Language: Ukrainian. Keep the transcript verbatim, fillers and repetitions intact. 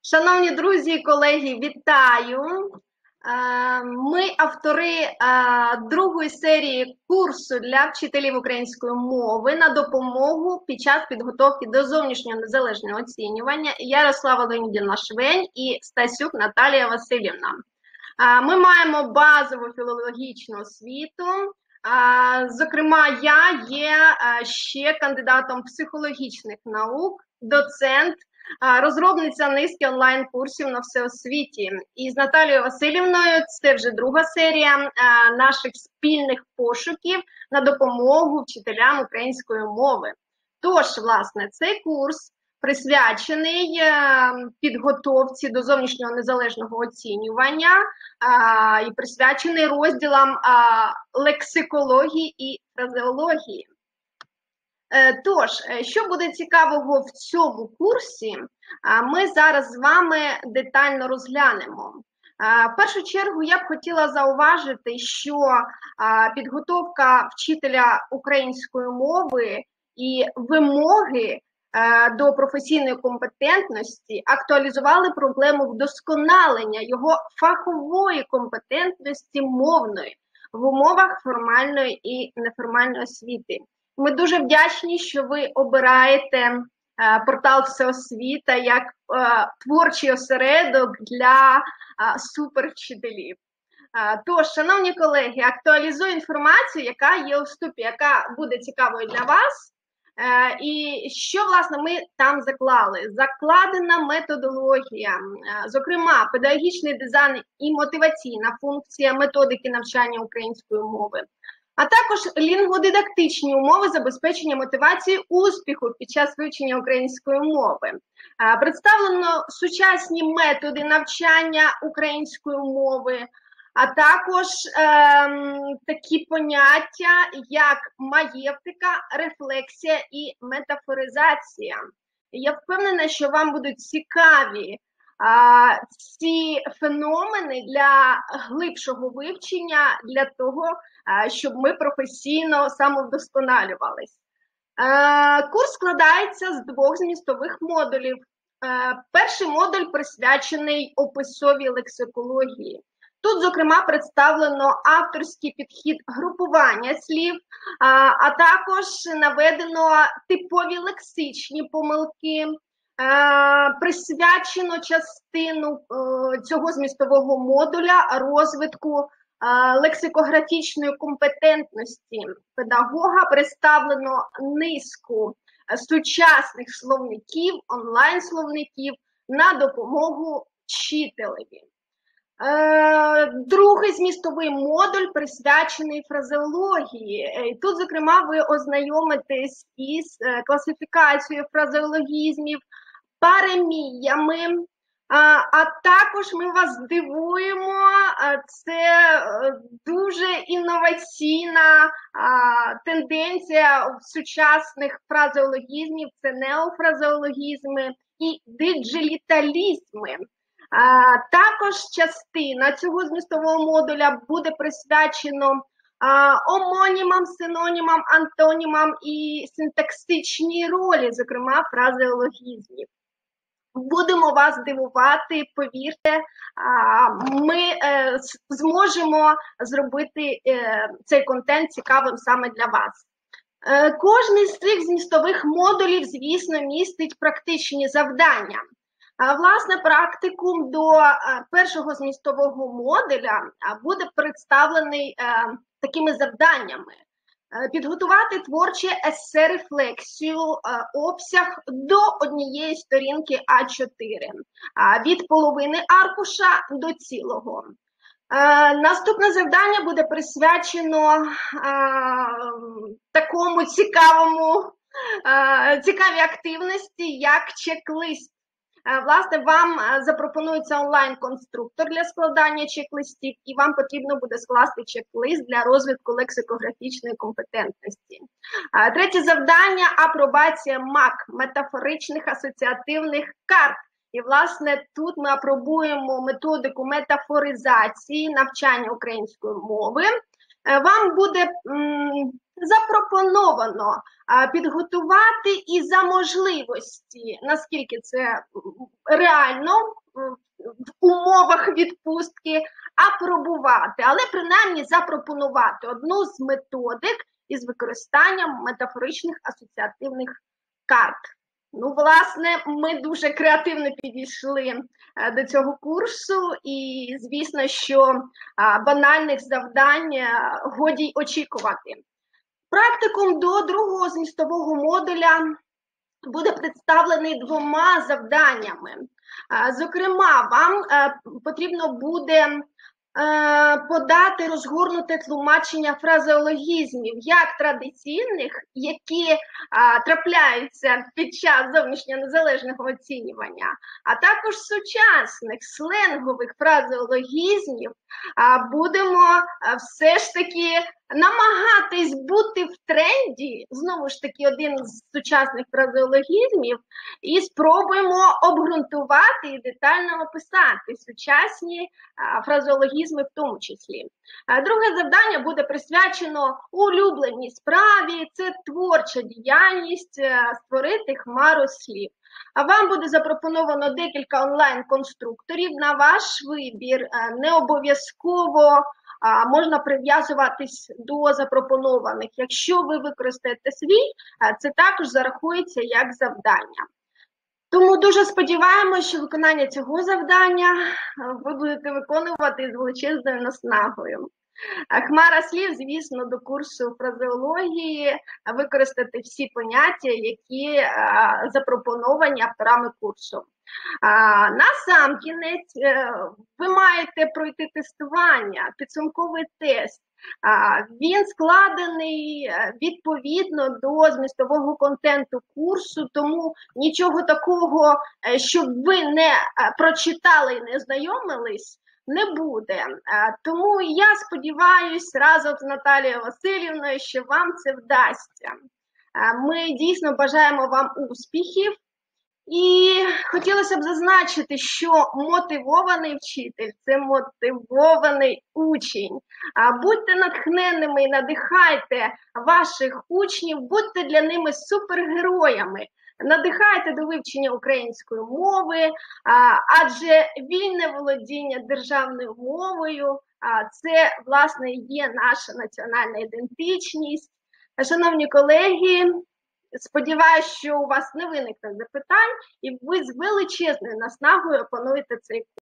Шановні друзі і колеги, вітаю! Ми автори другої серії курсу для вчителів української мови на допомогу під час підготовки до зовнішнього незалежного оцінювання. Ярослава Леонідівна Швень і Стасюк Наталія Василівна. Ми маємо базову філологічну освіту. Зокрема, я є ще кандидатом психологічних наук, доцент, розробниця низки онлайн-курсів на всеосвіті. І з Наталією Василівною це вже друга серія наших спільних пошуків на допомогу вчителям української мови. Тож, власне, цей курс присвячений підготовці до зовнішнього незалежного оцінювання і присвячений розділам лексикології і фразеології. Тож, що буде цікавого в цьому курсі, ми зараз з вами детально розглянемо. В першу чергу я б хотіла зауважити, що підготовка вчителя української мови і вимоги до професійної компетентності актуалізували проблему вдосконалення його фахової компетентності мовної в умовах формальної і неформальної освіти. Ми дуже вдячні, що ви обираєте портал «Всеосвіта» як творчий осередок для супервчителів. Тож, шановні колеги, актуалізую інформацію, яка є у вступі, яка буде цікавою для вас. І що, власне, ми там заклали? Закладена методологія, зокрема, педагогічний дизайн і мотиваційна функція методики навчання української мови, а також лінгводидактичні умови забезпечення мотивації успіху під час вивчення української мови. Представлено сучасні методи навчання української мови, а також ем, такі поняття, як маєвтика, рефлексія і метафоризація. Я впевнена, що вам будуть цікаві а, ці феномени для глибшого вивчення, для того, а, щоб ми професійно самовдосконалювались. Е, курс складається з двох змістових модулів. Е, перший модуль присвячений описовій лексикології. Тут, зокрема, представлено авторський підхід групування слів, а, а також наведено типові лексичні помилки, а, присвячено частину а, цього змістового модуля розвитку а, лексикографічної компетентності педагога, представлено низку сучасних словників, онлайн-словників на допомогу вчителеві. Другий змістовий модуль присвячений фразеології. Тут, зокрема, ви ознайомитесь із класифікацією фразеологізмів, пареміями, а також ми вас здивуємо, це дуже інноваційна тенденція сучасних фразеологізмів, це неофразеологізми і диджиталізми. А, також частина цього змістового модуля буде присвячено а, омонімам, синонімам, антонімам і синтаксичній ролі, зокрема фразеологізмів. Будемо вас дивувати, повірте, а, ми е, зможемо зробити е, цей контент цікавим саме для вас. Е, кожний з цих змістових модулів, звісно, містить практичні завдання. Власне, практикум до першого змістового модуля буде представлений такими завданнями. Підготувати творче есе-рефлексію, обсяг до однієї сторінки а чотири, від половини аркуша до цілого. Наступне завдання буде присвячено такому цікавому, цікавій активності, як чек-лист. Власне, вам запропонується онлайн-конструктор для складання чек-листів, і вам потрібно буде скласти чек-лист для розвитку лексикографічної компетентності. Третє завдання – апробація МАК – метафоричних асоціативних карт. І, власне, тут ми апробуємо методику метафоризації навчання української мови. Вам буде м, запропоновано підготувати і за можливості, наскільки це реально в умовах відпустки, апробувати, але принаймні запропонувати одну з методик із використанням метафоричних асоціативних карт. Ну, власне, ми дуже креативно підійшли до цього курсу, і, звісно, що банальних завдань годі й очікувати. Практикум до другого змістового модуля буде представлений двома завданнями. Зокрема, вам потрібно буде подати розгорнуте тлумачення фразеологізмів, як традиційних, які а, трапляються під час зовнішнього незалежного оцінювання, а також сучасних сленгових фразеологізмів. А, будемо а, все ж таки намагатись бути в тренді, знову ж таки, один з сучасних фразеологізмів, і спробуємо обґрунтувати і детально описати сучасні а, фразеологізми в тому числі. А, друге завдання буде присвячено улюбленій справі, це творча діяльність, а, створити хмару слів. А вам буде запропоновано декілька онлайн-конструкторів на ваш вибір, а, не обов'язково а, можна прив'язуватись до запропонованих. Якщо ви використаєте свій, а, це також зарахується як завдання. Тому дуже сподіваємося, що виконання цього завдання ви будете виконувати з величезною наснагою. Хмара слів, звісно, до курсу фразеології використати всі поняття, які а, запропоновані авторами курсу. А, насамкінець ви маєте пройти тестування, підсумковий тест. А, він складений відповідно до змістового контенту курсу, тому нічого такого, щоб ви не прочитали і не ознайомились, не буде. Тому я сподіваюся разом з Наталією Васильівною, що вам це вдасться. Ми дійсно бажаємо вам успіхів. І хотілося б зазначити, що мотивований вчитель – це мотивований учень. Будьте натхненними і надихайте ваших учнів, будьте для ними супергероями. Надихайте до вивчення української мови, адже вільне володіння державною мовою – це, власне, є наша національна ідентичність. Шановні колеги, сподіваюся, що у вас не виникне запитань, і ви з величезною наснагою опануєте цей курс.